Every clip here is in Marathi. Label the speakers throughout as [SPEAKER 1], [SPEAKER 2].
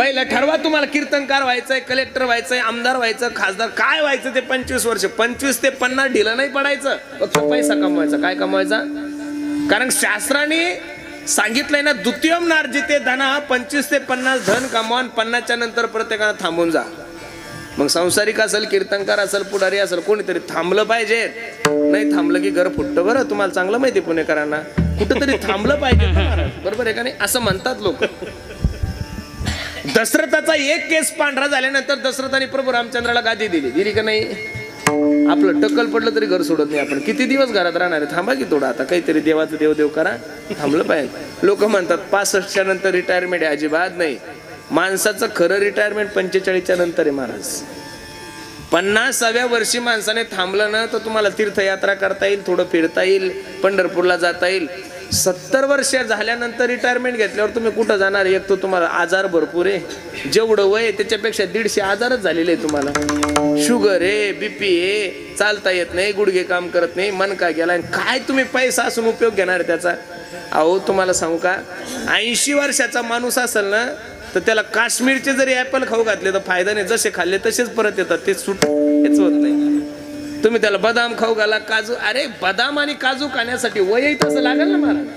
[SPEAKER 1] पहिला ठरवा तुम्हाला कीर्तनकार व्हायचंय, कलेक्टर व्हायचंय, आमदार व्हायचं, खासदार काय व्हायचं ते 25 वर्ष. 25 ते 50 ढिलं नाही पडायचं, फक्त पैसा कमवायचा. काय कमवायचा? कारण शास्त्राने सांगितलंय ना, द्वितीयम नार्जिते धना, 25 ते 50 धन कमवा, 50च्या नंतर प्रत्येकानं थांबून जा. मग संसारिक असेल, कीर्तनकार असेल, पुढारी असेल, कोणीतरी थांबलं पाहिजे. नाही थांबलं की घर फुटतं. बरं तुम्हाला चांगलं माहिती पुणेकरांना, कुठंतरी थांबलं पाहिजे. बरोबर आहे का नाही? असं म्हणतात लोक. दशरथाचा एक केस पांढरा झाल्यानंतर दशरथाने प्रभू रामचंद्राला गादी दिली का नाही? आपलं टक्कल पडलं तरी घर सोडत नाही. आपण किती दिवस घरात राहणार आहे? थांबा की थोडं, आता काहीतरी देवाचं देव करा. थांबलं पाहिजे. लोक म्हणतात 65च्या नंतर रिटायरमेंट आहे. अजिबात नाही. माणसाचं खरं रिटायरमेंट 45च्या नंतर आहे महाराज. 50व्या वर्षी माणसाने थांबलं ना तर तुम्हाला तीर्थयात्रा करता येईल, थोडं फिरता येईल, पंढरपूरला जाता येईल. 70 वर्ष झाल्यानंतर रिटायरमेंट घेतल्यावर तुम्ही कुठं जाणार? एक तर तुम्हाला आजार भरपूर आहे. जेवढं वय त्याच्यापेक्षा 150 आजारच झालेले आहे तुम्हाला. शुगर आहे, बीपी आहे, चालता येत नाही, गुडघे काम करत नाही, मन का गेला. काय तुम्ही पैसा असून उपयोग घेणार त्याचा? अहो तुम्हाला सांगू का, 80 वर्षाचा माणूस असेल ना तर त्याला काश्मीरचे जरी ऍपल खाऊ घातले तर फायदा नाही. जसे खाल्ले तसेच परत येतात. ते हेच होत नाही. तुम्ही त्याला बदाम खाऊ घाला, काजू, अरे बदाम आणि काजू खाण्यासाठी वय तसं लागेल ना मला.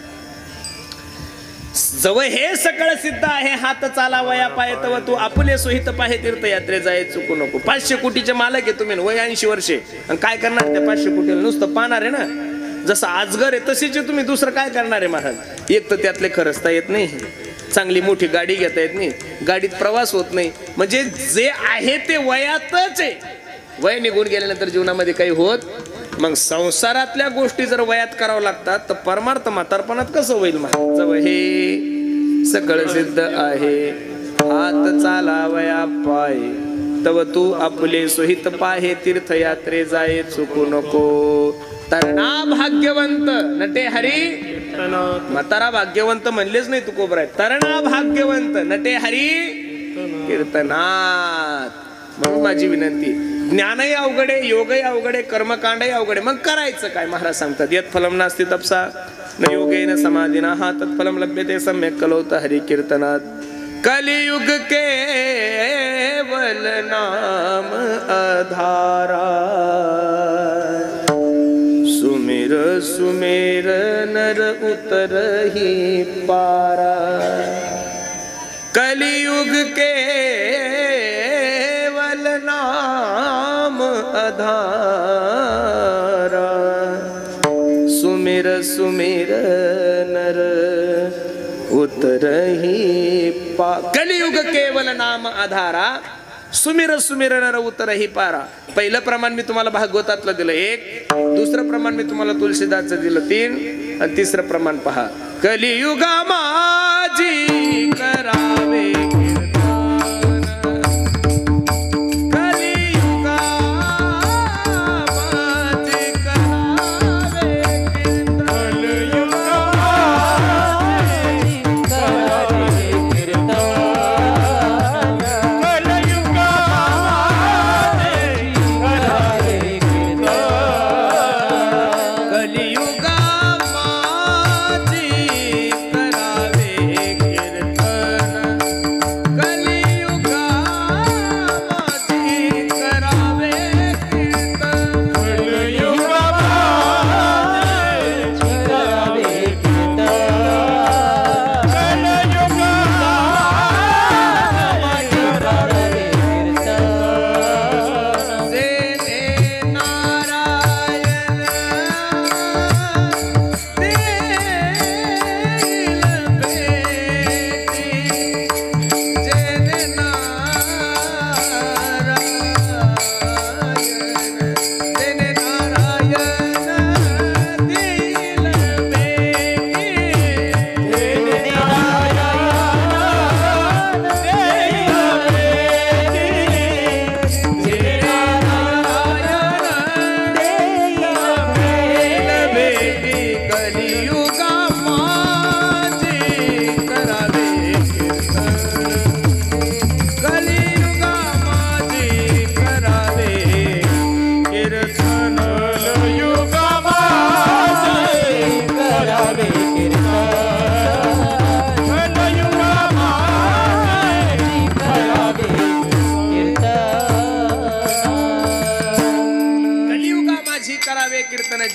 [SPEAKER 1] जवळ हे सगळं सिद्ध आहे. हात चाला वया पाय तव तू आपुले सोहित पाहे तीर्थयात्रे जाय चुकू नको. 500 कोटीचे मालक आहे तुम्ही, वय 80 वर्षे, आणि काय करणार त्या 500 कोटीला? नुसतं पाहणार आहे ना. जसं आजगर आहे तशीच तुम्ही दुसरं काय करणार आहे महाराज? एक तर त्यातले खरचता येत नाही, चांगली मोठी गाडी घेता येत नाही, गाडीत प्रवास होत नाही. म्हणजे जे आहे ते वयातच आहे. वय निघून गेल्यानंतर जीवनामध्ये काही होत. मग संसारातल्या गोष्टी जर वयात करावं लागतात तर परमार्थ म्हातारपणात कसं होईल? जवळ हे सकळ सिद्ध आहे. हात चालावया पाय तव तू आपले सोहित पाहे तीर्थयात्रे जाय चुकू नको. तरणा भाग्यवंत नटे हरी. म्हातारा भाग्यवंत म्हणलेच नाही तू कोबरा. तरणा भाग्यवंत नटे हरी कीर्तनात. म्हणून माझी विनंती, ज्ञानही अवघडे, योगही अवघडे, कर्मकांडही अवघडे. मग करायचं काय? महाराज सांगतात यत् फलम नास्ति तपसा न योगेन समाधिना हा तत्फलम लभ्यते सम्यक् कलौत हरि कीर्तनात. कलियुग केवल नाम आधारा. सुमिर सुमेर नर उतरहि पारा. कलियुग केवल नाम आधारा. सुमिर सुमिर नर उतरहि पारा. कलियुग केवल नाम आधारा. सुमिर सुमिर नर उतरहि पारा. पहिलं प्रमाण मी तुम्हाला भागवतातलं दिलं 1, दुसरं प्रमाण मी तुम्हाला तुलसीदासचं दिलं 3, आणि तिसरं प्रमाण पहा. कलियुगा माझी करावे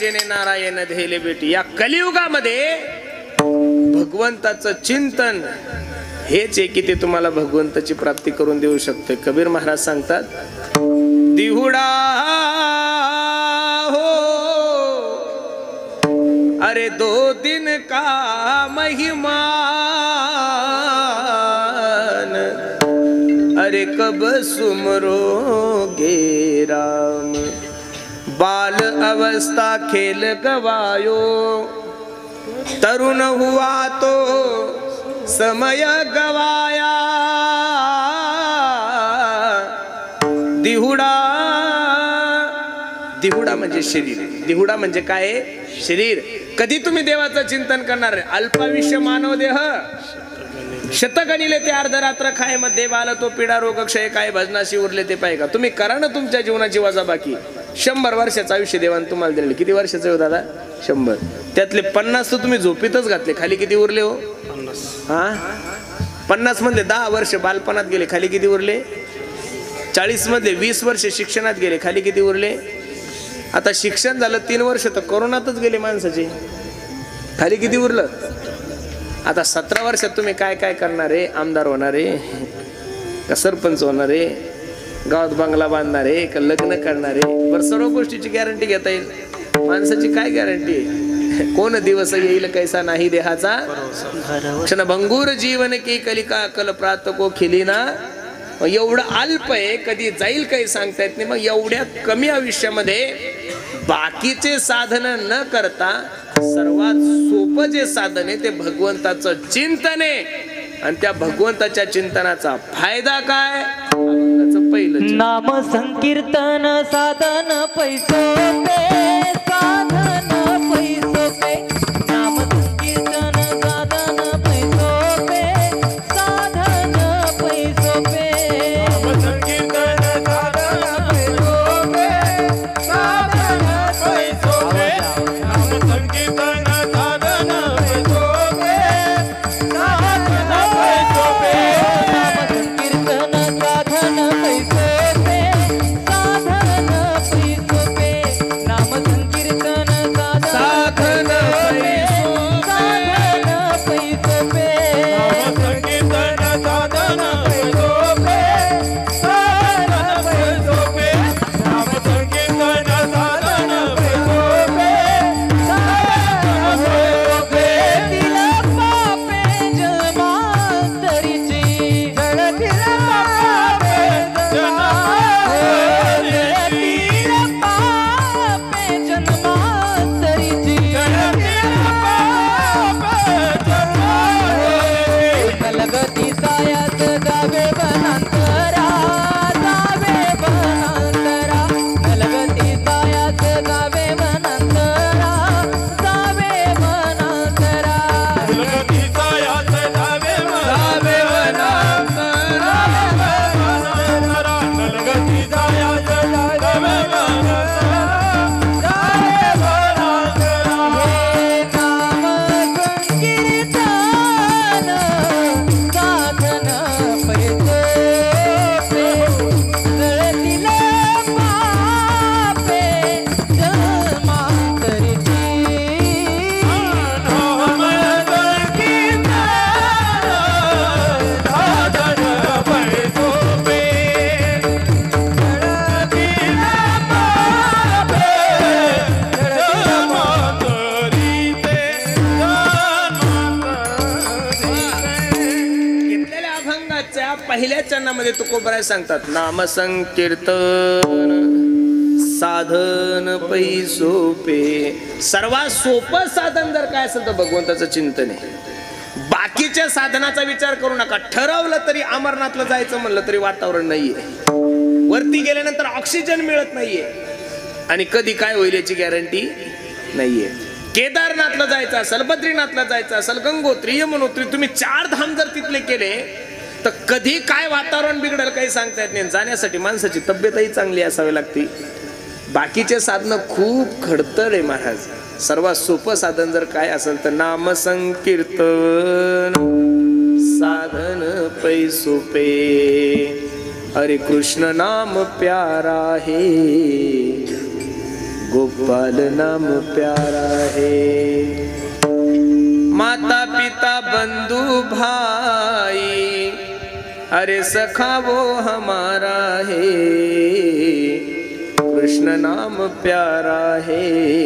[SPEAKER 1] जेने नारायण धेले बेटी. या कलियुगामध्ये भगवंताचं चिंतन हेच आहे की ते तुम्हाला भगवंताची प्राप्ती करून देऊ शकते. कबीर महाराज सांगतात, दिहुडा हो अरे 2 दिन का महिमान, अरे कब सुमरोगे राम. बाल अवस्था खेल गवायो, तरुण हुआ तो समय गवाया. दिहुडा, दिहुडा म्हणजे शरीर. दिहुडा म्हणजे काय? शरीर. कधी तुम्ही देवाचं चिंतन करणार? अल्पायुष्य मानव देह शतगणिले ते अर्धरात्र खाय मध्ये बाल तो पिडा रोग क्षय काय भजनाशी उरले ते पाय का. तुम्ही करा ना तुमच्या जीवनाची वजाबाकी. 100 वर्षाचं आयुष्य देवान तुम्हाला दिलेलं. किती वर्षाचं हो दादा? 100. त्यातले 50 तर तुम्ही झोपीतच घातले. खाली किती उरले हो? 50. 50 मध्ये 10 वर्ष बालपणात गेले. खाली किती उरले? 40 मध्ये 20 वर्ष शिक्षणात गेले. खाली किती उरले? आता शिक्षण झालं 3 वर्ष तर कोरोनातच गेले माणसाचे. खाली किती उरलं? आता 17 वर्षात तुम्ही काय काय करणार आहे? आमदार होणार आहे का सरपंच होणार आहे? गावात बंगला बांधणार आहे का लग्न करणार आहे? बरं, सर्व गोष्टीची गॅरंटी घेता येईल. माणसाची काय गॅरंटी आहे? कोण दिवस येईल कैसा नाही देहाचा क्षण भंगूर जीवन की कलिका कल प्रात को खिलीना. एवढं अल्प आहे, कधी जाईल काही सांगता येत नाही. मग एवढ्या कमी आयुष्यामध्ये बाकीचे साधन न करता सर्वात सोपं जे साधन आहे ते भगवंताचं चिंतन आहे. आणि त्या भगवंताच्या चिंतनाचा फायदा काय? पहिलं
[SPEAKER 2] नाम संकीर्तन साधन पैसोपे, साधन पैसोपे. नाम संकीर्तन साधन पैसोपे, साधन पैसोपे. नाम संकीर्तन साधन पैसोपे, साधन पैसोपे. नाम संकीर्तन साधन पैसोपे, साधन पैसोपे. नाम संकीर्तन साधन
[SPEAKER 1] पहिल्या चरणामध्ये तुकोबराय सांगतात, नाम संकीर्तन साधन पैसोपे. सर्वात सोपं साधन जर काय असेल तर भगवंताचं चिंतन आहे. बाकीच्या साधनाचा विचार करू नका. ठरवलं तरी अमरनाथला जायचं म्हणलं तरी वातावरण नाहीये. वरती गेल्यानंतर ऑक्सिजन मिळत नाहीये आणि कधी काय होईल याची गॅरंटी नाहीये. केदारनाथला जायचं असेल, बद्रीनाथला जायचं असेल, गंगोत्री, यमुनोत्री, तुम्ही 4 धाम जर तिथले केले तर कधी काय वातावरण बिघडेल काही सांगता येत नाही. जाण्यासाठी माणसाची तब्येतही चांगली असावी लागते. बाकीचे साधन खूप खडतर आहे महाराज. सर्वात सोपं साधन जर काय असेल तर नाम संकीर्तन साधन पैसोपे. अरे कृष्ण नाम प्यारा है, गोपाल नाम प्यारा है। माता पिता बंधु भाई अरे सखा वो हमारा है। कृष्ण नाम प्यारा है,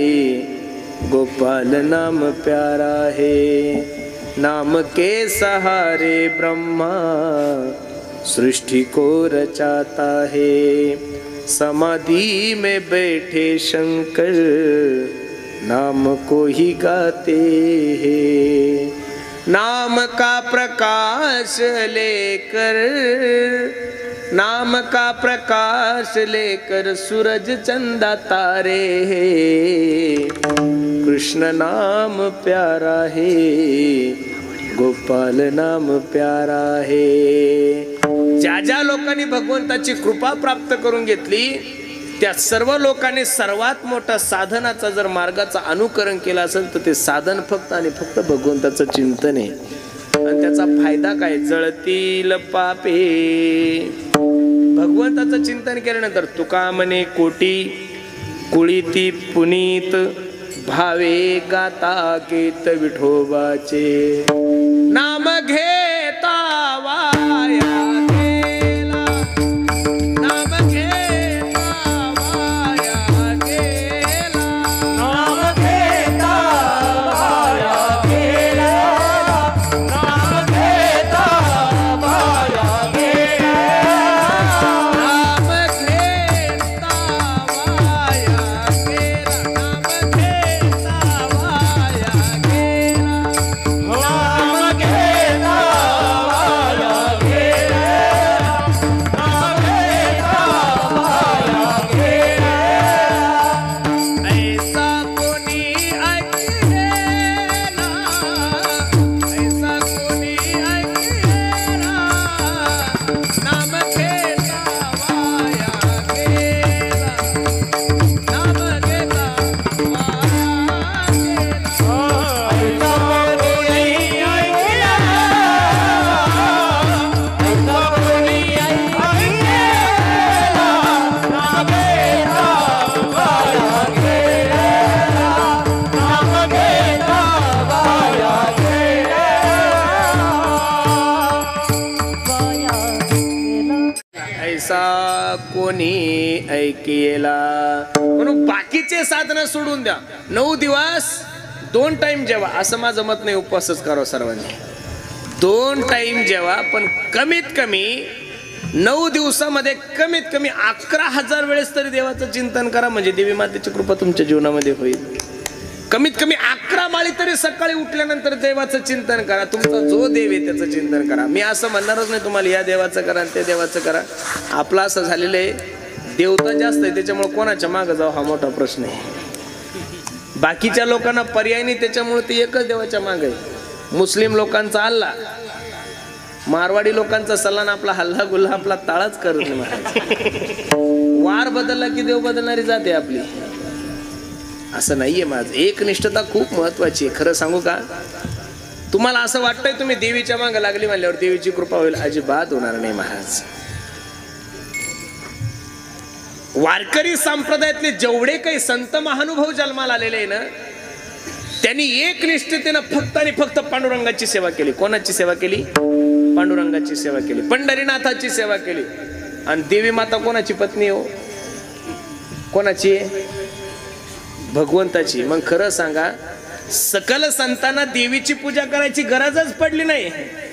[SPEAKER 1] गोपाल नाम प्यारा है। नाम के सहारे ब्रह्मा सृष्टि को रचाता है। समाधि में बैठे शंकर नाम को ही गाते हैं। नाम का प्रकाश लेकर, नाम का प्रकाश लेकर सूरज चंदा तारे हैं। कृष्ण नाम प्यारा है, गोपाल नाम प्यारा है। ज्या ज्या लोकांनी भगवंताची कृपा प्राप्त करून घेतली त्या सर्व लोकांनी सर्वात मोठा साधनाचा जर मार्गाचा अनुकरण केला असेल तर ते साधन फक्त आणि फक्त भगवंताचं चिंतन आहे। आणि त्याचा फायदा काय? जळतील पापे। भगवंताचं चिंतन केल्यानंतर तुका म्हणे कोटी कुळीती पुनीत भावे गाता गीत विठोबाचे। नाम घेता वाया गेला, नाम घेता वाया गेला,
[SPEAKER 2] नाम घेता वाया गेला, नाम घेता वाया गेला,
[SPEAKER 1] नाम घेता वाया गेला, नाम घेता वाया गेला,
[SPEAKER 2] नाम घेता वाया गेला, नाम घेता वाया गेला।
[SPEAKER 1] ऐसा कोणी ऐकलेला, ऐसा कोणी ऐकलेला, नाम घेता वाया गेला, नाम घेता वाया गेला। ऐसा कोणी ऐकेला। म्हणून बाकीचे साधनं सोडून द्या। 9 दिवस 2 टाइम जेवा, असं माझं मत नाही उपवासच करावं सर्वांनी। 2 टाइम जेवा, पण कमीत कमी 9 दिवसामध्ये कमीत कमी 11,000 वेळेस तरी देवाचं चिंतन करा, म्हणजे देवी मातेची कृपा तुमच्या जीवनामध्ये होईल। कमीत कमी 11 माळी तरी सकाळी उठल्यानंतर देवाचं चिंतन करा। तुमचा जो देव आहे त्याचं चिंतन करा। मी असं म्हणणारच नाही तुम्हाला या देवाचं करा आणि त्या देवाचं करा। आपलं असं झालेलं आहे, देवता जास्त आहे त्याच्यामुळे कोणाच्या मागं जाऊ हा मोठा प्रश्न आहे। बाकीच्या लोकांना पर्याय नाही त्याच्यामुळे ते एकच देवाच्या मागे आहे। मुस्लिम लोकांचा अल्लाह, मारवाडी लोकांचा सल्ला, आपला हल्ला गुल्हा आपला ताळाच करत नाही महाराज। वार बदलला की देव बदलणारी जाते आपली, असं नाहीये। माझं एकनिष्ठता खूप महत्वाची आहे। खरं सांगू का, तुम्हाला असं वाटतंय तुम्ही देवीच्या मागे लागली म्हणल्यावर देवीची कृपा होईल, अजिबात होणार नाही महाराज। वारकरी संप्रदायातले जेवढे काही संत महानुभव जन्माला आलेले आहे ना, त्यांनी एकनिष्ठतेनं फक्त आणि फक्त पांडुरंगाची सेवा केली। कोणाची सेवा केली? पांडुरंगाची सेवा केली, पंढरीनाथाची सेवा केली। आणि देवी माता कोणाची पत्नी हो? कोणाची? भगवंताची। मग खरं सांगा, सकल संतांना देवीची पूजा करायची गरजच पडली नाही।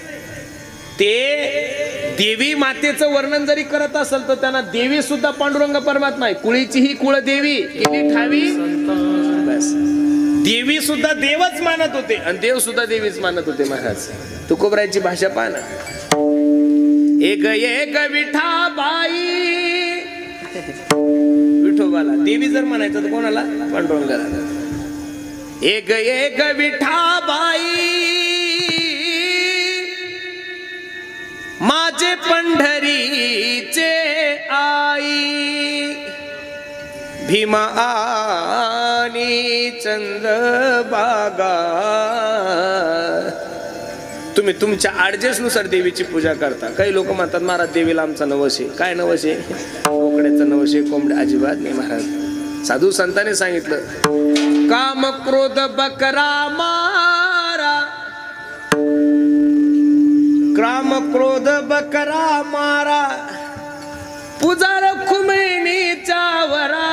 [SPEAKER 1] ते देवी मातेचं वर्णन जरी करत असेल तर त्यांना देवी सुद्धा पांडुरंग परमात्मा आहे। कुळीची ही कुळ देवी केली ठावी, बस देवी सुद्धा देवच मानत होते आणि देव सुद्धा देवीच मानत होते महाराज। तुकोबरायची भाषा पहा ना, एक एक विठाबाई, विठोबाला देवी जर म्हणायचं तर कोणाला? पांडुरंगाला। एक एक विठाबाई माझे पंढरीचे आई, भीमा आणि चंद्रभागा। तुम्ही तुमच्या ॲडजस्टनुसार देवीची पूजा करता। काही लोक म्हणतात महाराज देवीला आमचा नवस आहे। काय नवस आहे? कोकड्याचा नवस आहे, कोंबड्या। अजिबात नाही महाराज, साधू संतांनी सांगितलं, काम क्रोध बकरा मारा, काम क्रोध बकरा मारा, पुजार खुमैनीच्या वरा,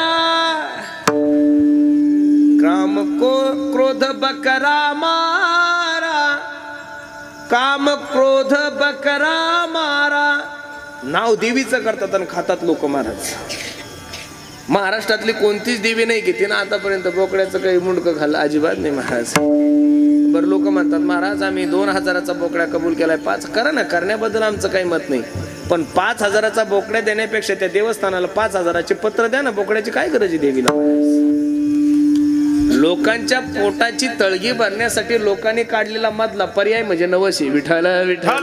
[SPEAKER 1] काम क्रोध बकरा मारा, काम क्रोध बकरा मारा. नाव देवीचं करतात आणि खातात लोक महाराज. महाराष्ट्रातली कोणतीच देवी नाही की तिनं आतापर्यंत बोकड्याचं काही मुंडकं खाल्लं, अजिबात नाही महाराज. बरं लोक म्हणतात महाराज आम्ही 2000चा बोकड्या कबूल केलाय, 5 करा ना, करण्याबद्दल आमचं काही मत नाही, पण 5000चा बोकड्या देण्यापेक्षा त्या देवस्थानाला 5000चे पत्र द्या ना, बोकड्याची काय गरज आहे देवीला. लोकांच्या पोटाची तळगी भरण्यासाठी लोकांनी काढलेला मधला पर्याय म्हणजे नवशी. विठ्ठल विठ्ठल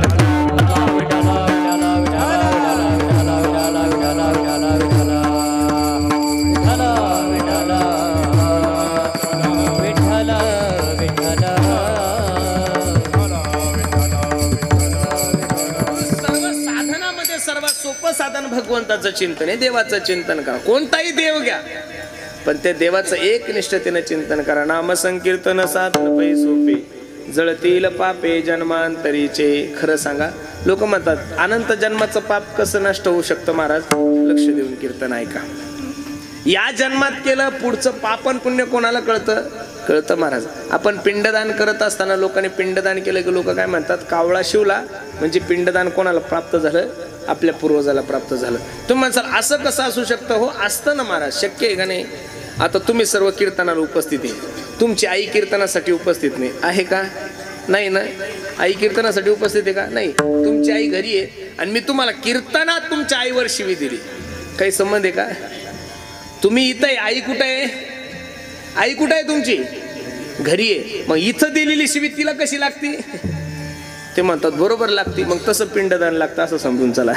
[SPEAKER 1] साधन भगवंताचं चिंतन आहे, देवाचं चिंतन करा. कोणताही देव घ्या, पण त्या देवाचं एक निष्ठतेने चिंतन करा. नाम संकीर्तन साधन पै सोपे, जळतील पापे जन्मांतरीचे. खरं सांगा, लोक म्हणतात अनंत जन्माचं पाप कसं नष्ट होऊ शकतं महाराज. लक्ष देऊन कीर्तन ऐका. या जन्मात केलं, पुढचं पापन पुण्य कोणाला कळतं महाराज. आपण पिंडदान करत असताना लोकांनी पिंडदान केलं की लोक काय म्हणतात, कावळा शिवला म्हणजे पिंडदान कोणाला प्राप्त झालं, आपल्या पूर्वजाला प्राप्त झालं. तुम्ही म्हणसाल असं कसं असू शकतं. हो असतं ना महाराज, शक्य आहे का नाही. आता तुम्ही सर्व कीर्तनाला उपस्थित आहे, तुमची आई कीर्तनासाठी उपस्थित नाही आहे का, नाही ना. आई कीर्तनासाठी उपस्थित आहे का, नाही. तुमची आई घरी आहे आणि मी तुम्हाला कीर्तनात तुमच्या आईवर शिवी दिली, काही संबंध आहे का. तुम्ही इथं आहे, आई कुठे आहे, आई कुठे आहे तुमची, घरी आहे. मग इथं दिलेली शिवी तिला कशी लागती. ते म्हणतात बरोबर लागते. मग तसं पिंडदान लागतं असं समजून चला.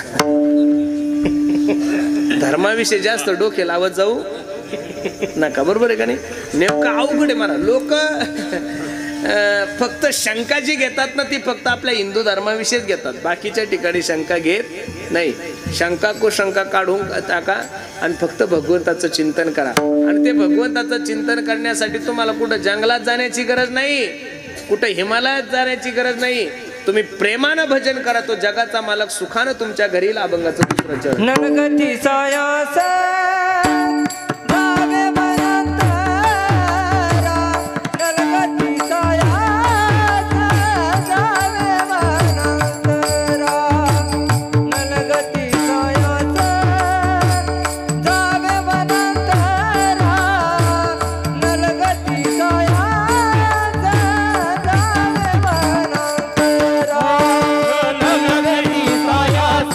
[SPEAKER 1] धर्माविषयी जास्त डोके लावत जाऊ नका, बरोबर आहे का नाही. नेमकं अवघड आहे मला. लोक फक्त शंका जी घेतात ना, ती फक्त आपल्या हिंदू धर्माविषयीच घेतात, बाकीच्या ठिकाणी शंका घेत नाही. शंका को शंका काढून टाका आणि फक्त भगवंताचं चिंतन करा. आणि ते भगवंताचं चिंतन करण्यासाठी तुम्हाला कुठं जंगलात जाण्याची गरज नाही, कुठं हिमालयात जाण्याची गरज नाही. तुम्ही प्रेमानं भजन करा, तो जगाचा मालक सुखानं तुमच्या घरी येईल. अभंगाचं दुसरं चरण.
[SPEAKER 2] नलगती सायास जावे वनांतरा, नलगती सायास जावे वनांतरा, नलगती सायास जावे वनांतरा, नलगती सायास जावे वनांतरा, नलगती सायास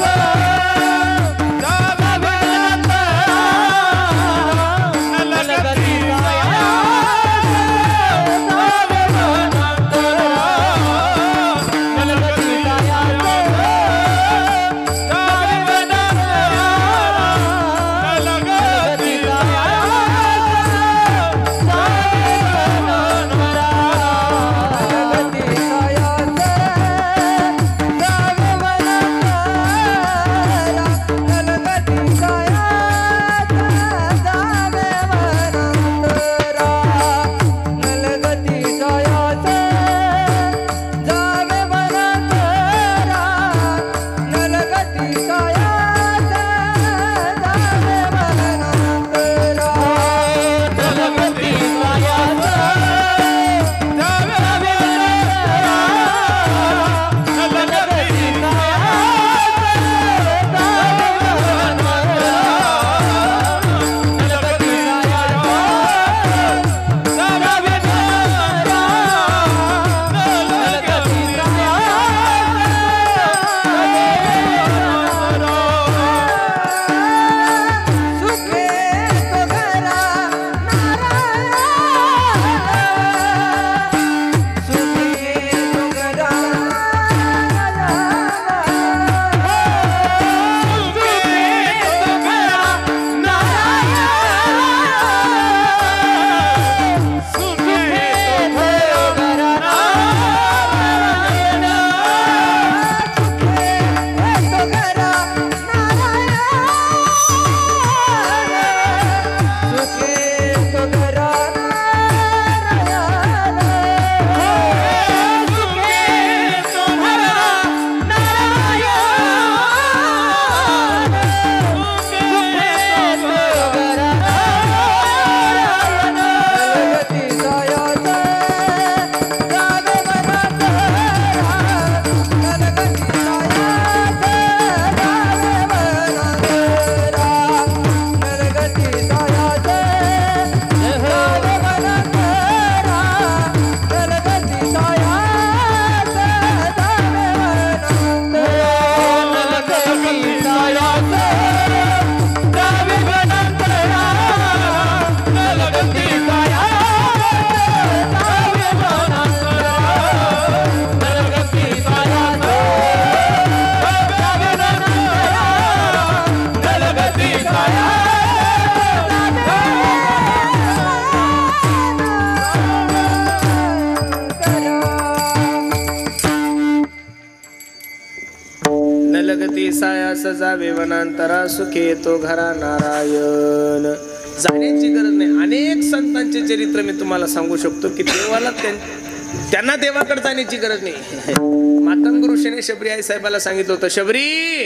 [SPEAKER 1] न लगती सायास जावे वनांतरा सुखे तो घरा नारायण. जाण्याची गरज नाही. अनेक संतांचे चरित्र मी तुम्हाला सांगू शकतो की देवाला त्यांना देवाकडे जाण्याची गरज नाही. मातंग ऋषीने शबरी आई साहेबाला सांगितलं होतं, शबरी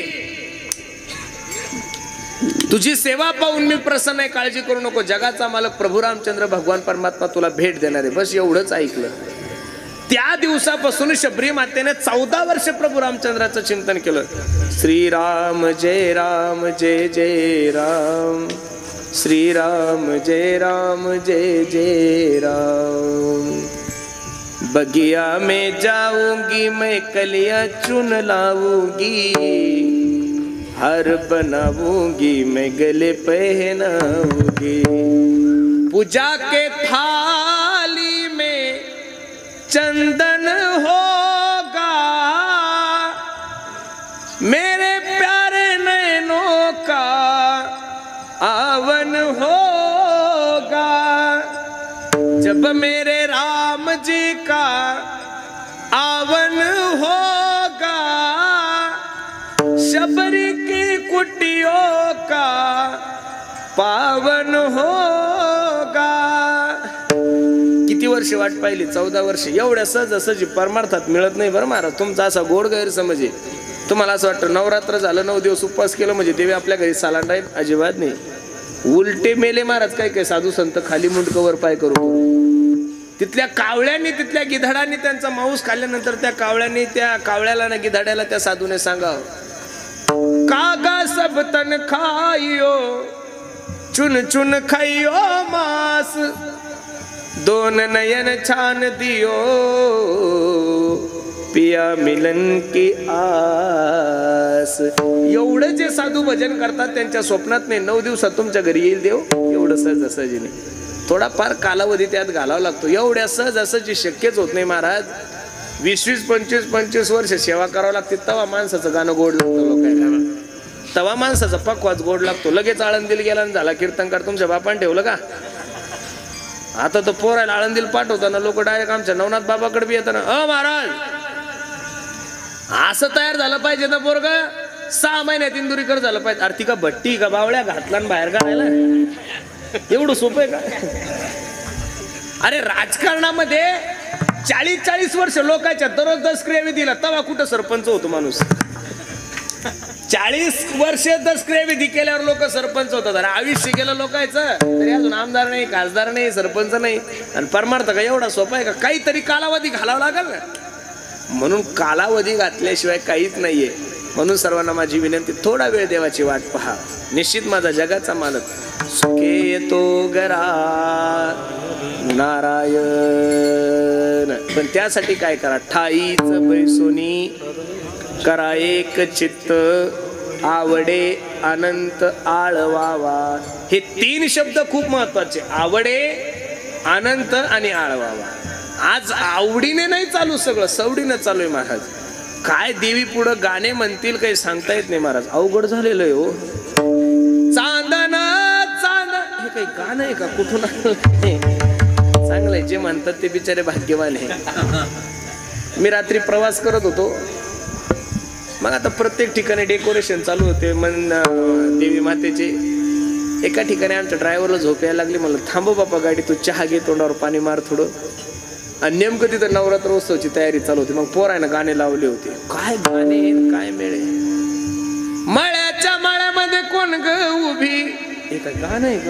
[SPEAKER 1] तुझी सेवा पाहून मी प्रसन्न आहे, काळजी करू नको. जगाचा मालक प्रभू रामचंद्र भगवान परमात्मा तुला भेट देणार आहे. बस एवढंच ऐकलं. त्या दिवसापासून शबरी मातेने 14 वर्ष प्रभू रामचंद्राचं चिंतन केलं. श्रीराम जय राम जय जय राम, श्रीराम जय राम जय जय राम. बगिया में जाऊंगी मैं कलियां चुन लाऊंगी, हार बनाऊंगी मैं गले पहनाऊंगी. पूजा के थाली में चंदन होगा, मेरे प्यारे नैनों का आवन होगा. जब मेरे राम जी का आवन होगा, शबरी की कुटियों का पावन होगा. किती वर्ष वाट पाहिली? 14 वर्ष. एवढ्या सहजासहजी परमार्थात मिळत नाही बरं महाराज. तुमचा असा गोड गैरसमज आहे. तुम्हाला असं वाटतं नवरात्र झालं 9 दिवस उपवास केलं म्हणजे देवी आपल्या घरी सालांड आहे. अजिबात नाही. उलटे मेले महाराज. काय काय साधू संत खाली मुंडकवर पाय करू. तिथल्या कावळ्यांनी, तिथल्या गिधाडांनी त्यांचा मांस खाल्ल्यानंतर त्या कावळ्यांनी त्या कावळ्याला ना गिधाड्याला त्या साधूने सांगावं, कागा सब तन खाइयो चुन चुन खाइयो मांस, दोन नयन छान दियो पिया मिलन की आस. एवढं जे साधू भजन करतात त्यांच्या स्वप्नात नाही 9 दिवसात तुमच्या घरी येईल देव. एवढं सहजासहजी नाही. थोडाफार कालावधी त्यात घालावा लागतो. एवढ्या सहजासहजी शक्यच होत नाही महाराज. 20-20, 25-25 वर्ष सेवा करावं लागते. तवा माणसाचं गाणं गोड लागतं लोकांना. तवा माणसाचा पक्वाच गोड लागतो. लगेच आळंदीला गेला आणि झाला कीर्तनकार. तुमच्या बापाने ठेवलं का? आता तर पोरायला आळंदीला पाठवताना लोक डायरेक्ट आमच्या नवनाथ बाबाकडे बी येताना, महाराज असं तयार झालं पाहिजे ना पोरग. 6 महिन्यात इंदुरीकर झालं पाहिजे. आर्थिका भट्टी का बावळ्या घातला बाहेर काढायला एवढं सोपं आहे का? अरे राजकारणामध्ये 40-40 वर्ष लोकांच्या दररोज 10 क्रियावी दिला तेव्हा कुठं सरपंच होतो माणूस. 40 वर्ष 10 क्रियाविधी केल्यावर लोक सरपंच होतात. अरे आयुष्य गेलं लोकांचं तरी अजून आमदार नाही, खासदार नाही, सरपंच नाही. आणि परमार्थ का एवढा सोपा आहे का? काहीतरी कालावधी घालावा लागेल ना. म्हणून कालावधी घातल्याशिवाय काहीच नाहीये. म्हणून सर्वांना माझी विनंती, थोडा वेळ देवाची वाट पहा. निश्चित माझा जगाचा मालक सुखे येतो घरा नारायण. पण त्यासाठी काय करा? ठाईच बैसोनी करा एक चित्त, आवडे अनंत आळवावा. हे 3 शब्द खूप महत्वाचे. आवडे, अनंत आणि आळवावा. आज आवडीने नाही चालू, सगळं सवडीनं चालू आहे महाराज. काय देवी पुढं गाणे म्हणतील काही सांगता येत नाही महाराज. अवघड झालेलं आहे हो. चांदन चांदन हे काही गाणं आहे का? कुठून चांगलंय. जे म्हणतात ते बिचारे भाग्यवान आहे. मी रात्री प्रवास करत होतो. मग आता प्रत्येक ठिकाणी डेकोरेशन चालू होते मन देवी मातेचे. एका ठिकाणी आमच्या ड्रायव्हरला झोप यायला लागली. मला थांबव बापा गाडी, तू चहा घे, तोंडावर पाणी मार थोडं. आणि नेमकं तिथं नवरात्रोत्सवची तयारी चालू होती. मग पोरानं गाणे लावले होते. काय गाणे काय मेळे. मळ्याच्या मळ्यामध्ये कोण ग उभी. हे काय गाणं आहे का?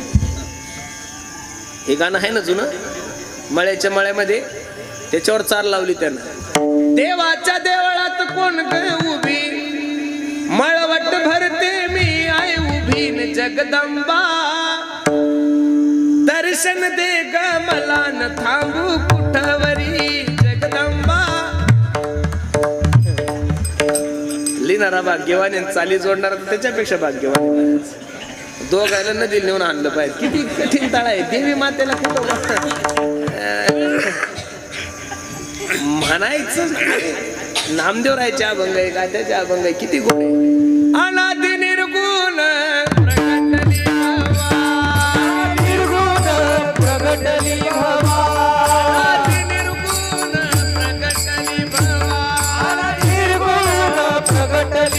[SPEAKER 1] हे गाणं आहे ना जुनं. मळ्याच्या मळ्यामध्ये त्याच्यावर चाल लावली त्यानं. देवाच्या देवळात कोण ग उभी, मळवट भरते मी आहे उभी न जगदंबा. दर्शन दे ग मला न थांबू कुठवरी जगदंबा. लिहिणारा भाग्यवान, चाली जोडणारा त्याच्यापेक्षा भाग्यवान. दोघायला नदीला नेऊन आणलं पाहिजे. किती कठीण ताळ आहे. देवी मातेला कुठं म्हणायचं. नामदेव रायच्या अभंग आहे, गात्याच्या अभंग आहे, किती गोड आहे. अनादि निर्गुण प्रगटली हवा, निर्गुण प्रगटली हवा. अनादि निर्गुण प्रगटली भवा, निर्गुण प्रगटली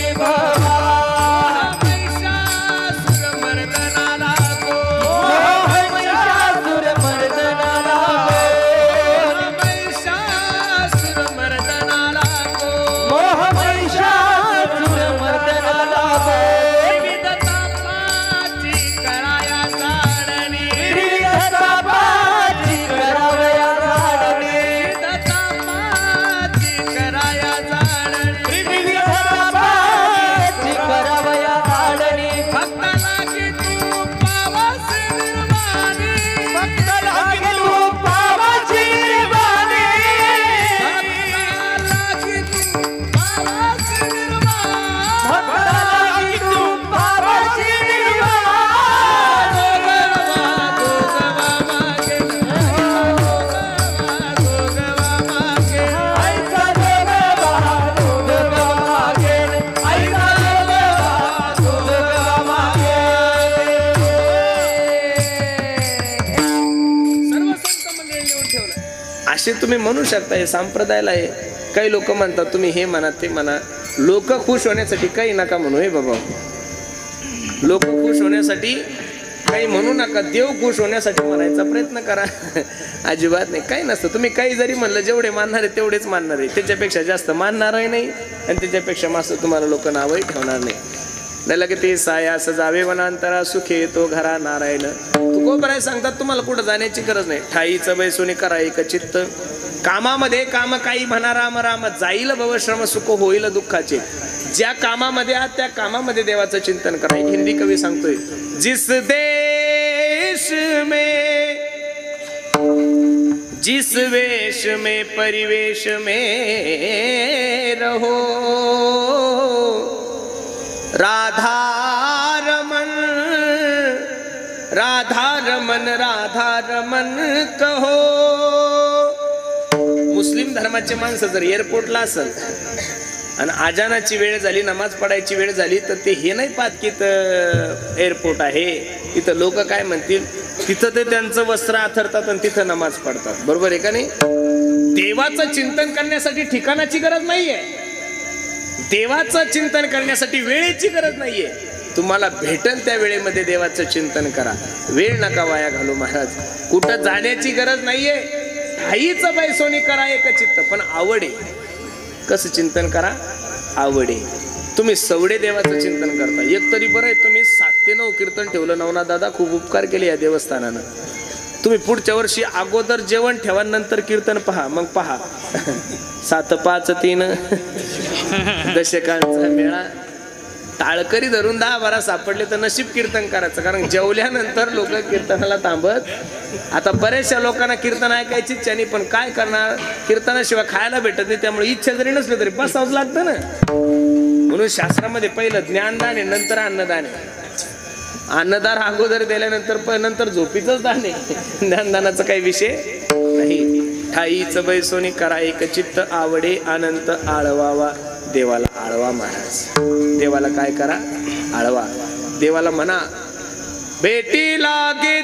[SPEAKER 1] असे तुम्ही म्हणू शकता, हे संप्रदायाला आहे. काही लोक म्हणतात तुम्ही हे म्हणा ते म्हणा, लोक खुश होण्यासाठी काही नका म्हणू. हे बाबा, लोक खुश होण्यासाठी काही म्हणू नका, देव खुश होण्यासाठी म्हणायचा प्रयत्न करा. अजिबात नाही, काही नसतं. तुम्ही काही जरी म्हणलं, जेवढे मानणार आहे तेवढेच मानणार आहे, त्याच्यापेक्षा जास्त मानणारही नाही आणि त्याच्यापेक्षा मास्त तुम्हाला लोक नावही ठेवणार नाही. त्याला की ते साया सजावे वनांतरा सुखे येतो घरा नारायण. तुकोबराय सांगतात तुम्हाला कुठं जाण्याची गरज नाही. ठाईचं बैसोनी करा एक चित्त, कामामध्ये काम काही म्हणा राम राम, जाईल भवश्रम सुख होईल दुःखाचे. ज्या कामामध्ये आहात त्या कामामध्ये देवाचं चिंतन करा. एक हिंदी कवी सांगतोय, जिस देश में जिस वेश में परिवेश में रहो, राधा रमन राधा रमन राधा रमन कहो. मुस्लिम धर्माचे माणसं जर एअरपोर्टला असेल आणि आजानाची वेळ झाली, नमाज पडायची वेळ झाली, तर ते हे नाही पाहत की इथं एअरपोर्ट आहे, इथं लोक काय म्हणतील, तिथं ते त्यांचं वस्त्र आथरतात आणि तिथं नमाज पडतात. बरोबर आहे का नाही? देवाचं चिंतन करण्यासाठी ठिकाणाची गरज नाहीये, देवाचं चिंतन करण्यासाठी वेळेची गरज नाहीये. तुम्हाला भेटल त्या वेळेमध्ये देवाचं चिंतन करा, वेळ नका वाया घालू महाराज. कुठं जाण्याची गरज नाहीये, ठाईचं बैसोनी करा एक चित्त, पण आवडे. कसं चिंतन करा? आवडे. तुम्ही सवडे देवाचं चिंतन करता, एक तरी बरं आहे तुम्ही 7 ते 9 कीर्तन ठेवलं. नवनाथ दादा खूप उपकार केले या देवस्थानानं. तुम्ही पुढच्या वर्षी अगोदर जेवण ठेवा, नंतर कीर्तन पहा, मग पहा 7 5 3 दशकांचा मेळा. टाळकरी धरून 10-12 सापडले तर नशीब कीर्तन करायचं, कारण जेवल्यानंतर लोक कीर्तनाला थांबत. आता बऱ्याचशा लोकांना कीर्तन ऐकायची इच्छा नाही, पण काय करणार, कीर्तनाशिवाय खायला भेटत नाही, त्यामुळे इच्छा जरी नसली तरी बसावंच लागतं ना. म्हणून शास्त्रामध्ये पहिलं ज्ञानदान आहे, नंतर अन्नदान आहे. अन्नदान अगोदर दिल्यानंतर नंतर झोपीचंच दान आहे. ज्ञानदानाचा काही विषय नाही. ठाईचं बैसोनी करा एक चित्त, आवडे अनंत आळवावा. देवाला आळवा महाराज. देवाला काय करा? आळवा. देवाला म्हणा, बेटी लागे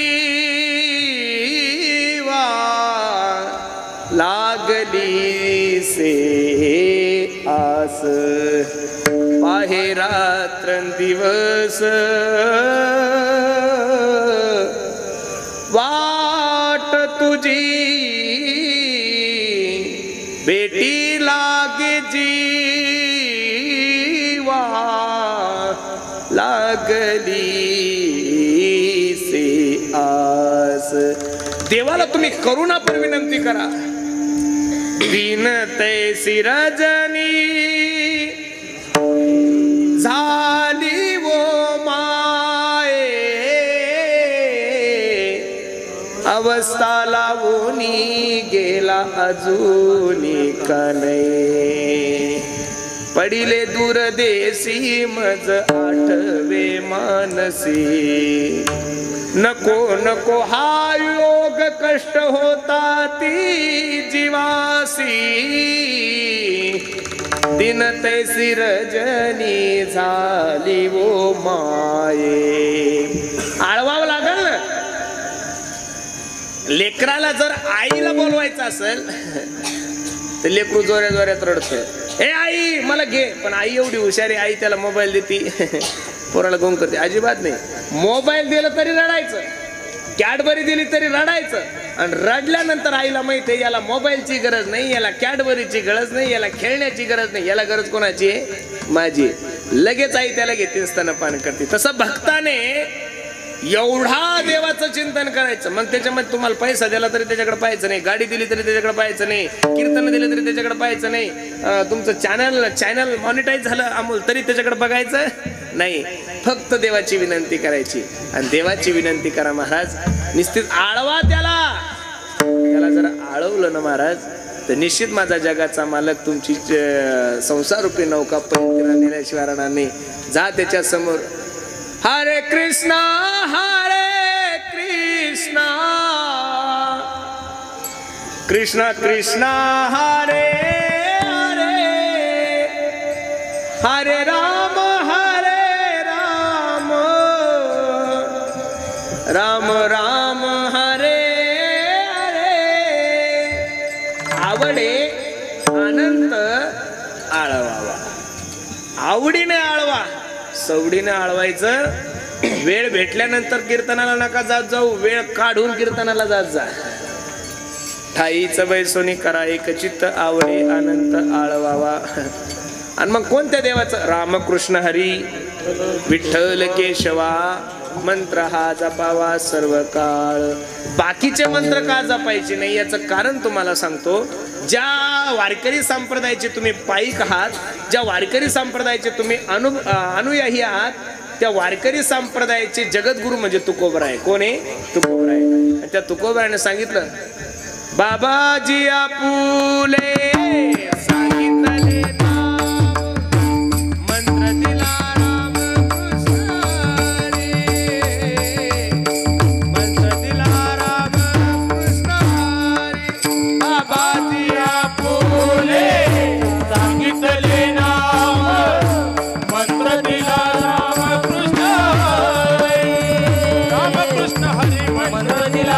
[SPEAKER 1] जीवा लागली से आस, पाहे रात्र दिवस वाट तुझी, बेटी लागे जीवा लागली से आस. देवाला तुम्ही करुणापर विनंती करा. दीन तैसी रजनी झाली वो माये, अवस्था लावूनी गेला अजूनी कने, पडिले दूर देशी मज आठवे मानसी, नको नको हा योग कष्ट होता ती जीवासी, दिन तैसी रजनी झाली वो माये. आळवावं लागल ना. लेकराला जर आईला बोलवायचं असेल तर लेकरू जोऱ्या जोऱ्यात रडतं, हे आई मला घे. पण आई एवढी हुशारी, आई त्याला मोबाईल देते, पोराला गोंग करते. अजिबात नाही. मोबाईल दिला तरी रडायचं, कॅडबरी दिली तरी रडायचं, आणि रडल्यानंतर आईला माहित आहे याला मोबाईलची गरज नाही, याला कॅडबरीची गरज नाही, याला खेळण्याची गरज नाही, याला गरज कोणाची आहे? माझी. लगेच आई त्याला घेते, स्तनपान करते. तसं भक्ताने एवढा देवाचं चिंतन करायचं. मग त्याच्यामध्ये तुम्हाला पैसा दिला तरी त्याच्याकडे पाहायचं नाही, गाडी दिली तरी त्याच्याकडे पाहायचं नाही, कीर्तन दिलं तरी त्याच्याकडे पाहायचं नाही, तुमचं चॅनल मॉनिटाईज झालं अमूल तरी त्याच्याकडे बघायचं नाही. फक्त देवाची विनंती करायची. आणि देवाची विनंती करा महाराज, निश्चित आळवा त्याला जर आळवलं ना महाराज, तर निश्चित माझा जगाचा मालक तुमची संसार रूपी नौका पलीकडे नेल्याशिवाय राहणार नाही. जा त्याच्या समोर. हरे कृष्णा कृष्णा कृष्णा हरे हरे, हरे राम राम राम हरे हरे, आळवा. सवडीने आळवायचं. वेळ भेटल्यानंतर कीर्तनाला नका जात जाऊ, वेळ काढून कीर्तनाला जात जा. ठाईचं बैसोनी करा एक चित्त आवडे अनंत आळवावा. आणि मग कोणत्या देवाचं? रामकृष्ण हरी विठ्ठल केशवा मंत्र हा जपावा सर्व काळ. बाकीचे मंत्र का जपायचे नाही याचं कारण तुम्हाला सांगतो. ज्या वारकरी संप्रदायाचे तुम्ही पाईक आहात, ज्या वारकरी संप्रदायाचे तुम्ही अनुयायी आहात, त्या वारकरी संप्रदायाचे जगद्गुरु म्हणजे तुकोबराय. कोण आहे? तुकोबराय. त्या तुकोबरायने सांगितलं, बाबाजी आपुले सांगितले मंत्र दिला रामकृष्ण हरी, मंत्र दिला रामकृष्ण हरी. बाबाजी आपुले
[SPEAKER 3] सांगितले नाम मंत्र दिला रामकृष्ण हरी, रामकृष्ण हरी मंत्र दिला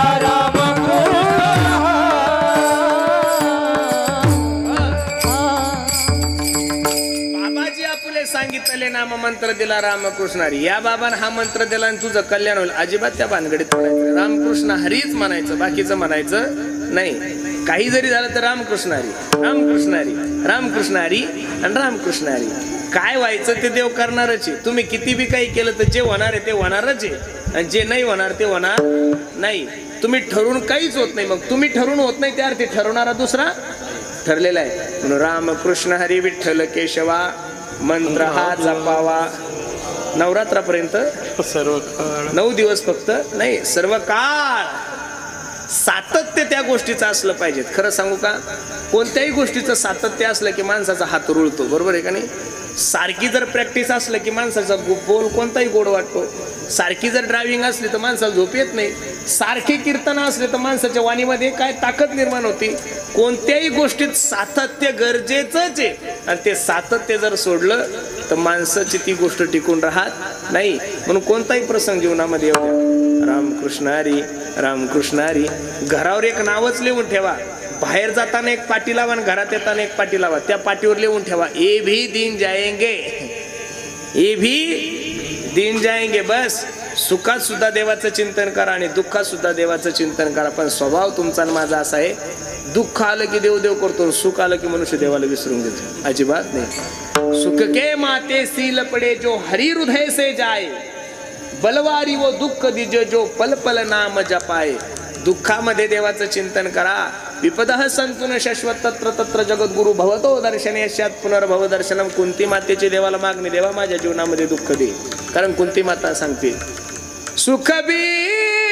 [SPEAKER 1] सांगितले नाम मंत्र दिला रामकृष्ण हरी. या बाबानं हा मंत्र दिला आणि तुझं कल्याण होईल. अजिबात त्या भानगडीत पडायचं. रामकृष्ण हरीच म्हणायचं, बाकीचं म्हणायचं नाही. काही जरी झालं तर रामकृष्ण हरी, रामकृष्ण हरी, रामकृष्ण हरी आणि रामकृष्ण हरी. काय व्हायचं ते देव करणारच आहे. तुम्ही किती बी काही केलं तर जे होणार आहे ते होणारच आहे, आणि जे नाही होणार ते होणार नाही. तुम्ही ठरवून काहीच होत नाही. मग तुम्ही ठरवून होत नाही त्या अर्थी ठरवणारा दुसरा ठरलेला आहे. म्हणून रामकृष्ण हरी विठ्ठल केशवा मंत्र हा जपावा. नवरात्रापर्यंत
[SPEAKER 3] सर्व काळ
[SPEAKER 1] 9 दिवस फक्त नाही, सर्व काळ सातत्य त्या गोष्टीचं असलं पाहिजे. खरं सांगू का, कोणत्याही गोष्टीचं सातत्य असलं की माणसाचा हात रुळतो. बरोबर आहे का नाही? सारखी जर प्रॅक्टिस असलं की माणसाचा बोल कोणताही गोड वाटतो. सारखी जर ड्रायव्हिंग असली तर माणसाला झोप येत नाही. सारखी कीर्तन असले तर माणसाच्या वाणीमध्ये काय ताकद निर्माण होती. कोणत्याही गोष्टीत सातत्य गरजेचंच आहे, आणि ते सातत्य जर सोडलं तर माणसाची ती गोष्ट टिकून राहत नाही. म्हणून कोणताही प्रसंग जीवनामध्ये येऊ द्या, रामकृष्ण हरी, रामकृष्ण हरी. घरावर एक नावच लिहून ठेवा. बाहेर जाताना एक पाटी लावा आणि घरात येताना एक पाटी लावा. त्या पाटीवर लिहून ठेवा, ए भी दिन जाएंगे, ए भी दिन जाएंगे. बस सुखात सुद्धा देवाचं चिंतन करा आणि दुःखात सुद्धा देवाचं चिंतन करा. पण स्वभाव तुमचा आणि माझा असा आहे, दुःख आलं की देव देव करतो, सुख आलं की मनुष्य देवाला विसरून घेतो. अजिबात नाही. सुख के माते सील पडे जो हरि हृदय से जाए, बलवारी वो दुःख दिजे जो पल पल नाम जपाए. दुःखामध्ये देवाचं चिंतन करा. विपदः संतुन शाश्वत तत्र तत्र जगद्गुरु भवतो दर्शन यशात पुनर्भव दर्शनम. कुंती मातेची देवाला मागणी, देवा माझ्या जीवनामध्ये दुःख दे. कारण कुंती माता सांगते, सुख भी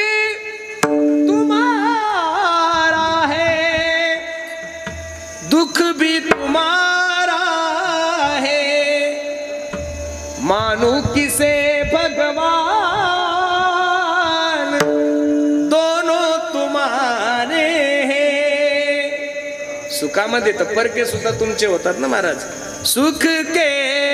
[SPEAKER 1] तुम्हारा है, दुख भी तुम्हारा है, मानू किसे भगवान, दोनों तुम्हारे हैं. सुखामध्ये तर परके सुद्धा तुमचे होतात ना महाराज. सुख के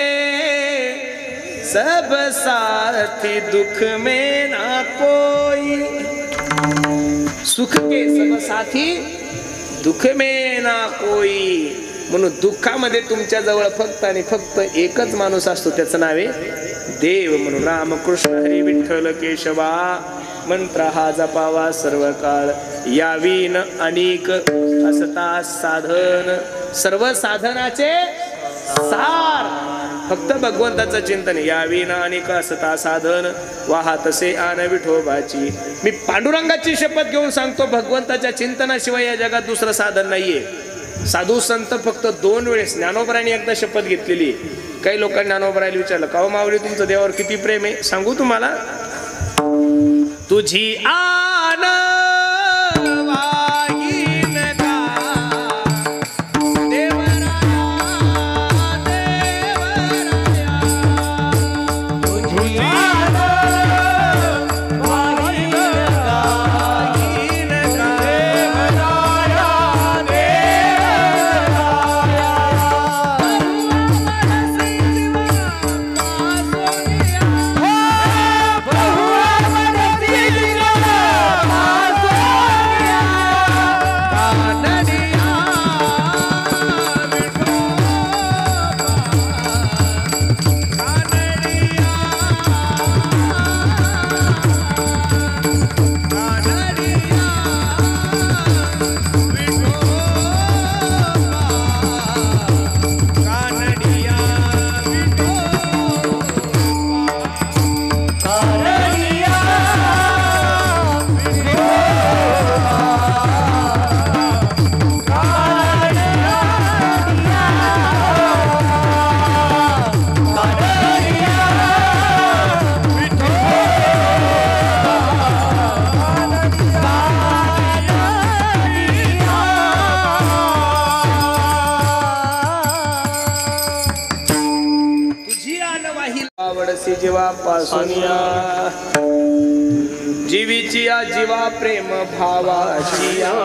[SPEAKER 1] सब साथी दुख में ना कोई, सुख के सब साथी दुख में ना कोई. म्हणून दुःखामध्ये तुमच्या जवळ फक्त आणि फक्त एकच माणूस असतो, त्याचं नाव आहे देव. म्हणून रामकृष्ण हरी विठ्ठल केशवा मंत्र हा जपावा सर्व काळ. यावीन अनेक असता साधन, सर्व साधनाचे सार फक्त भगवंताचं चिंतन. यावीन अनेक असता साधन वाहतसे आन विठोबाची. मी पांडुरंगाची शपथ घेऊन सांगतो, भगवंताच्या चिंतनाशिवाय या जगात दुसरं साधन नाहीये. साधू संत फक्त 2 वेळेस, ज्ञानोबरांनी एकदा शपथ घेतलेली. काही लोकांनी ज्ञानोबरायला विचारलं, का हो माऊली तुमचं देवावर किती प्रेम आहे? सांगू तुम्हाला, तुझी आन वागीन का देवराया, देवराया. तुझी आन वागीन का, वागीन का देवराया, देवराया. आवडसी जीवापासून जीवीची या जीवा प्रेम भावाची या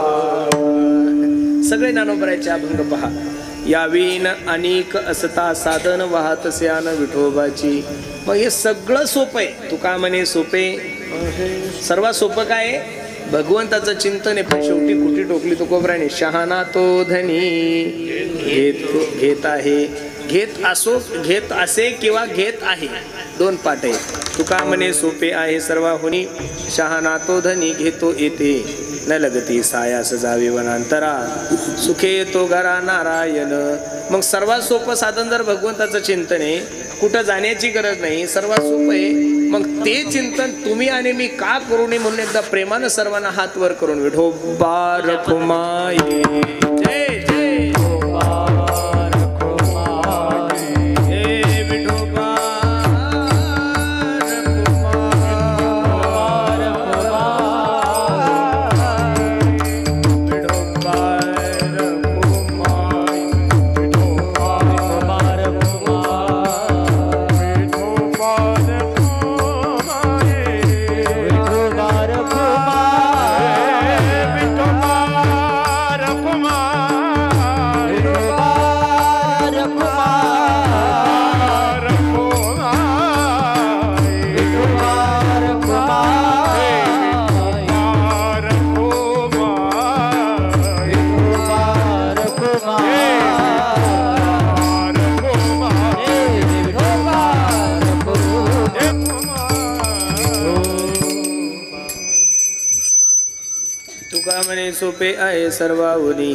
[SPEAKER 1] सगळे ज्ञानोबराचे अभंग पहा. यावीन अनेक असता साधन वाहत स्यान विठोबाची. मग हे सगळं सोपं आहे. तुका म्हणे सोपे सर्वात सोपं काय आहे? भगवंताचं चिंतन आहे. पण शेवटी कुठे टोकली तो कोबराने. शहाणा तो धनी घेत आहे. घेत असे किंवा घेत आहे, दोन पाठ आहे. तुका म्हणे सोपे आहे सर्वाहुनी. शहाणा तो धनी घेतो येते. न लगती सायास जावे वनांतरा. सुखे येतो घरा नारायण. मग सर्वात सोपं साधन जर भगवंताचं चिंतन आहे, कुठं जाण्याची गरज नाही, सर्वात सोपं आहे. मग ते चिंतन तुम्ही आणि मी का करू नये म्हणून एकदा प्रेमानं सर्वांना हात वर करून विठोबा रखुमाई जय जय. तुका म्हणे सोपे आहे सर्वाहुनी.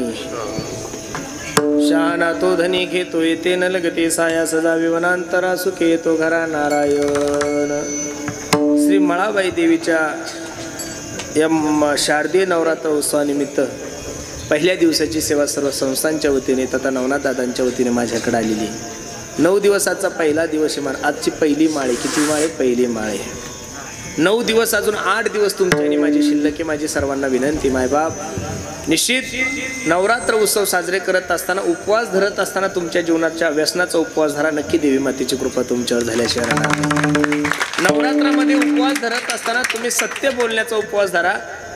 [SPEAKER 1] शहाणा तो धनी घेतो येते. न लगते साया सजावी वनांतरा. सुखे येतो घरा नारायण. श्री मळाबाई देवीच्या या शारदीय नवरात्र उत्सवानिमित्त पहिल्या दिवसाची सेवा सर्व संस्थांच्या वतीने तथा नवनाथ दादांच्या वतीने माझ्याकडे आलेली. 9 दिवसाचा पहिला दिवस आहे. आजची पहिली माळे. किती माळे? पहिली माळे. 9 दिवस अजून 8 दिवस तुमच्यानी माझी शिल्लक आहे. माझी सर्वांना विनंती मायबाप, निश्चित नवरात्र उत्सव साजरे करत असताना, उपवास धरत असताना तुमच्या जीवनाच्या व्यसनाचा उपवास धरा. नक्की देवी मातेची कृपा तुमच्यावर झाल्याशिवाय राहणार. नवरात्रामध्ये उपवास धरत असताना तुम्ही सत्य बोलण्याचा उपवास धरा.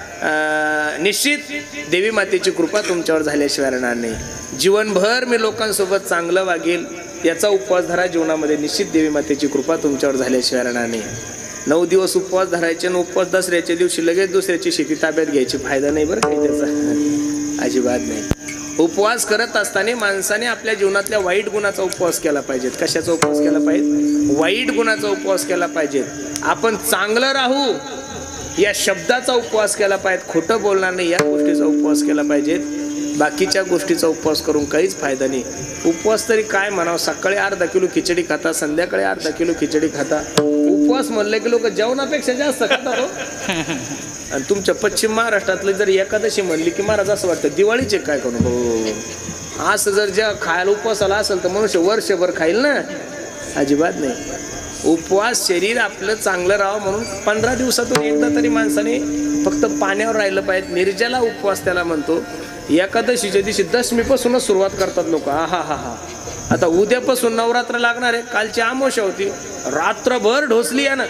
[SPEAKER 1] निश्चित देवी मातेची कृपा तुमच्यावर झाल्याशिवाय राहणार नाही. जीवनभर मी लोकांसोबत चांगलं वागेल याचा उपवास धरा जीवनामध्ये. निश्चित देवी मातेची कृपा तुमच्यावर झाल्याशिवाय राहणार नाही. 9 दिवस उपवास धरायचे आणि उपवास दसऱ्याच्या दिवशी लगेच दुसऱ्याची शेती ताब्यात घ्यायची. फायदा नाही बरं काही त्याचा, अजिबात नाही. उपवास करत असताना माणसाने आपल्या जीवनातल्या वाईट गुणाचा उपवास केला पाहिजे. कशाचा उपवास केला पाहिजे? वाईट गुणाचा उपवास केला पाहिजे. आपण चांगलं राहू या शब्दाचा उपवास केला पाहिजे. खोटं बोलणार नाही या गोष्टीचा उपवास केला पाहिजे. बाकीच्या गोष्टीचा उपवास करून काहीच फायदा नाही. उपवास तरी काय म्हणावं? सकाळी अर्धा किलो खिचडी खाता, संध्याकाळी अर्धा किलो खिचडी खाता. उपवास म्हणलं की लोक जेवणापेक्षा जास्त खातात हो. आणि तुमच्या पश्चिम महाराष्ट्रातले जर एकादशी म्हणली की महाराज असं वाटतं दिवाळीचे काय करू हो. असं जर ज्या खायला उपवासाला असेल तर मनुष्य वर्षभर खाईल ना? अजिबात नाही. उपवास शरीर आपलं चांगलं राहावं म्हणून 15 दिवसातून एकदा तरी माणसाने फक्त पाण्यावर राहिलं पाहिजे. निर्जला उपवास त्याला म्हणतो. एकादशीच्या दिवशी दशमीपासूनच सुरुवात करतात लोक. हा हा हा हा. आता उद्यापासून नवरात्र लागणार आहे. कालची अमावस्या होती, रात्रभर ढोसली यानं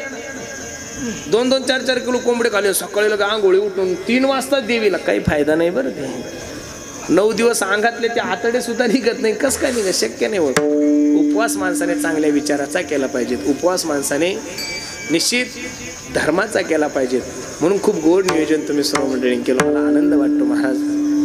[SPEAKER 1] 2-2, 4-4 किलो कोंबडे खाल्ले. सकाळी लगे आंघोळी उठून 3 वाजता देवीला. काही फायदा नाही बरं. ते 9 दिवस अंगातले ते आतडे सुद्धा निघत नाही. कसं काय निघत? शक्य नाही होत. उपवास माणसाने चांगल्या विचाराचा केला पाहिजे. उपवास माणसाने निश्चित धर्माचा केला पाहिजे. म्हणून खूप गोड नियोजन तुम्ही सर्व मंडळींनी केलं. मला आनंद वाटतो महाराज.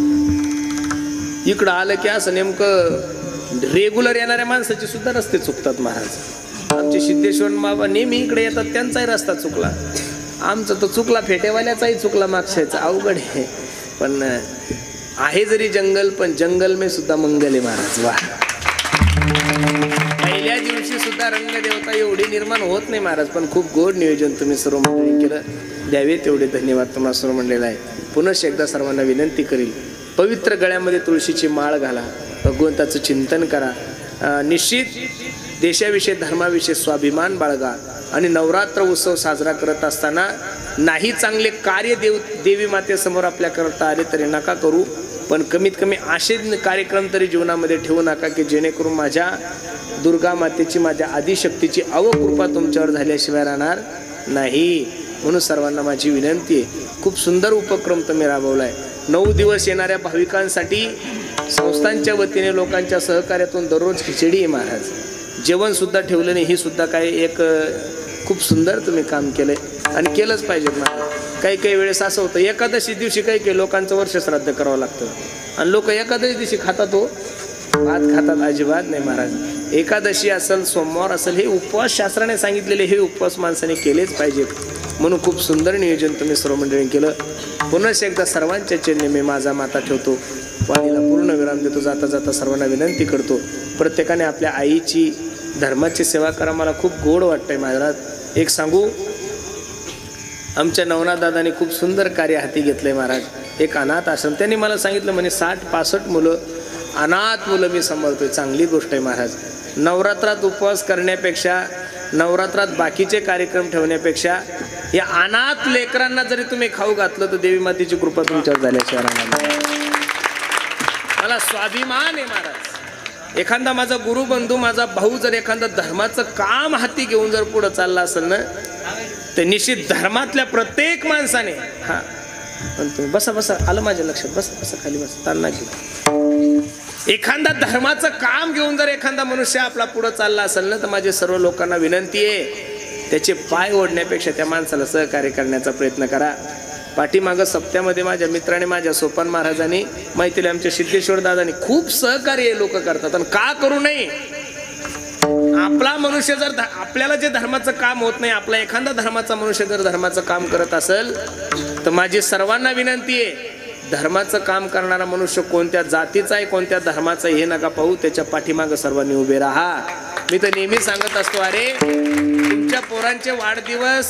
[SPEAKER 1] इकडं आलं की असं नेमकं रेग्युलर येणाऱ्या माणसाचे सुद्धा रस्ते चुकतात महाराज. आमचे सिद्धेश्वर बाबा नेहमी इकडे येतात, त्यांचाही रस्ता चुकला. आमचा तो चुकला, फेटेवाल्याचाही चुकला मागच्याचा. अवघड आहे. पण आहे जरी जंगल, पण जंगल में सुद्धा मंगल आहे महाराज. वा. पहिल्या दिवशी सुद्धा रंगदेवता एवढी निर्माण होत नाही महाराज. पण खूप गोड नियोजन तुम्ही सर्व मंडळी केलं. द्यावे तेवढे धन्यवाद तुम्हाला सर्व मंडळीला आहे. पुनश्च एकदा सर्वांना विनंती करील, पवित्र गळ्यामध्ये तुळशीची माळ घाला, भगवंताचं चिंतन करा. निश्चित देशाविषयी धर्माविषयी स्वाभिमान बाळगा. आणि नवरात्र उत्सव साजरा करत असताना नाही चांगले कार्य देवी मातेसमोर आपल्या करता आले तरी नका करू. पण कमीत कमी असे कार्यक्रम तरी जीवनामध्ये ठेवू नका की जेणेकरून माझ्या दुर्गा मातेची, माझ्या आदिशक्तीची अवकृपा तुमच्यावर झाल्याशिवाय राहणार नाही. म्हणून सर्वांना माझी विनंती आहे, खूप सुंदर उपक्रम तुम्ही राबवलाय. 9 दिवस येणाऱ्या भाविकांसाठी संस्थांच्या वतीने लोकांच्या सहकार्यातून दररोज खिचडी आहे महाराज. जेवण सुद्धा ठेवलं नाही. ही सुद्धा काय एक खूप सुंदर तुम्ही काम केलंय आणि केलंच पाहिजे महाराज. काही काही वेळेस असं होतं, एकादशी दिवशी काही लोकांचं वर्ष श्राद्ध करावं लागतं आणि लोक एकादशी दिवशी खातात, हो भात खातात. अजिबात नाही महाराज. एकादशी असेल, सोमवार असेल, हे उपवास शास्त्राने सांगितलेले हे उपवास माणसाने केलेच पाहिजेत. म्हणून खूप सुंदर नियोजन तुम्ही सर्व मंडळींनी केलं. पुन्हा एकदा सर्वांच्या चरणी मी माझा माता ठेवतो, वाणीला पूर्ण विराम देतो. जाता जाता सर्वांना विनंती करतो, प्रत्येकाने आपल्या आईची, धर्माची सेवा करा. मला खूप गोड वाटतंय महाराज. एक सांगू, आमच्या नवनाथ दादांनी खूप सुंदर कार्य हाती घेतलंय महाराज. एक अनाथ आश्रम, त्यांनी मला सांगितलं म्हणे 60-65 मुलं, अनाथ मुलं मी सांभाळतोय. चांगली गोष्ट आहे महाराज. नवरात्रात उपवास करण्यापेक्षा, नवरात्रात बाकीचे कार्यक्रम ठेवण्यापेक्षा या अनाथ लेकरांना जरी तुम्ही खाऊ घातलं तर देवी मातेची कृपा तुमच्यावर झाल्याशिवाय राहणार नाही. मला स्वाभिमान आहे महाराज. एखादा माझा गुरुबंधू, माझा भाऊ जर एखादा धर्माचं काम हाती घेऊन जर पुढं चालला असेल ना, तर निश्चित धर्मातल्या प्रत्येक माणसाने, हा पण तुम्ही बसा बसा, आलं माझ्या लक्षात, बसा बसा खाली बसा, ताण घेऊ. एखादा धर्माचं काम घेऊन जर एखादा मनुष्य आपला पुढं चालला असेल ना, तर माझे सर्व लोकांना विनंती आहे, त्याचे पाय ओढण्यापेक्षा त्या माणसाला सहकार्य करण्याचा प्रयत्न करा. पाठीमागं सप्त्यामध्ये माझ्या मित्राने, माझ्या सोपान महाराजांनी, माहितीला आमच्या सिद्धेश्वर दादांनी खूप सहकार्य लोक करतात. आणि का करू नये? आपला मनुष्य जर, आपल्याला जे धर्माचं काम होत नाही, आपला एखादा धर्माचा मनुष्य जर धर्माचं काम करत असेल तर माझी सर्वांना विनंती आहे, धर्माचं काम करणारा मनुष्य कोणत्या जातीचा आहे, कोणत्या धर्माचा हे नका पाहू, त्याच्या पाठीमागं सर्वांनी उभे राहा. मी तर नेहमी सांगत असतो, अरे तुमच्या पोरांचे वाढदिवस,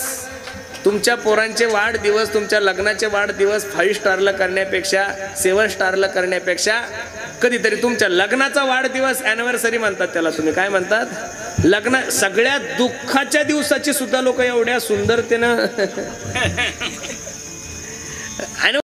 [SPEAKER 1] तुमच्या लग्नाचे वाढदिवस 5 स्टारला करण्यापेक्षा, 7 स्टारला करण्यापेक्षा कधीतरी तुमच्या लग्नाचा वाढदिवस, अॅनिव्हर्सरी म्हणतात त्याला, तुम्ही काय म्हणतात, लग्न, सगळ्यात दुःखाच्या दिवसाची सुद्धा लोक एवढ्या सुंदरतेनं